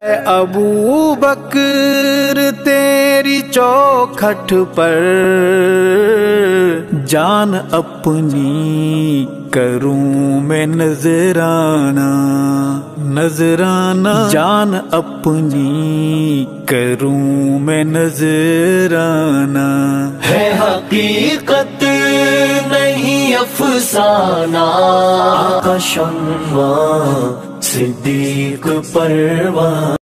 अबू बकर तेरी चौखट पर जान अपनी करूं मैं नजराना, नजराना जान अपनी करूं मैं नजराना। है हकीकत नहीं अफसाना, आका शम्मा सिद्दीक परवाना।